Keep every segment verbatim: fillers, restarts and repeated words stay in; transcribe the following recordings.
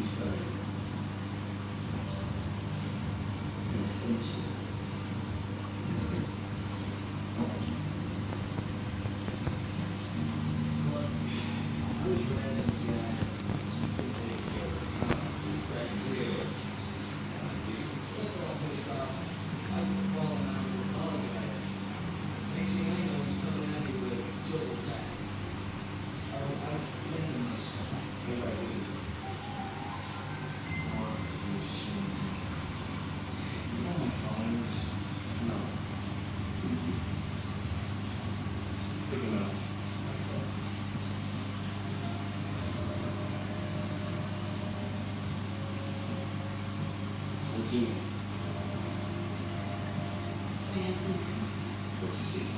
What you see?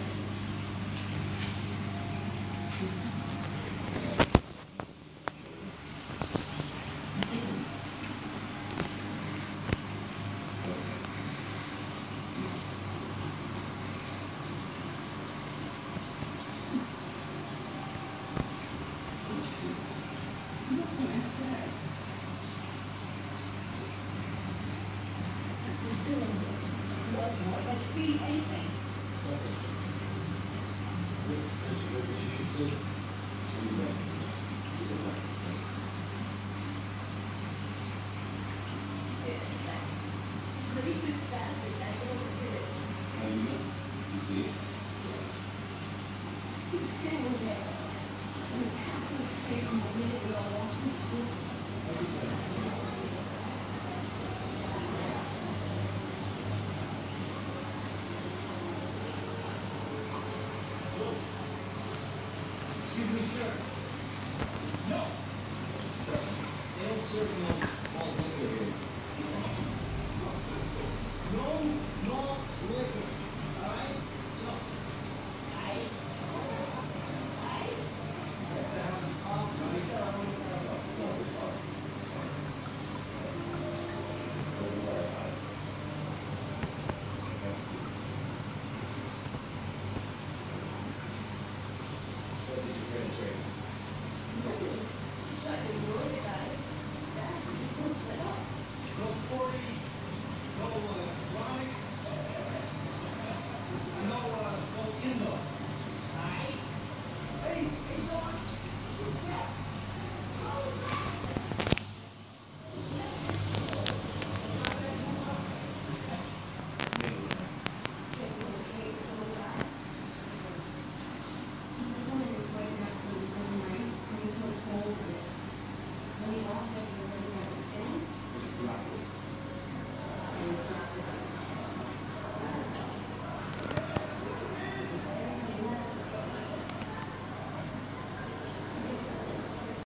See anything. Racist bastard, that's the one who did it. How do you know? You see it? He was sitting there and was passing the plate on the minute we all walked in the room. Excuse me, sir. No. Sir, they don't serve me on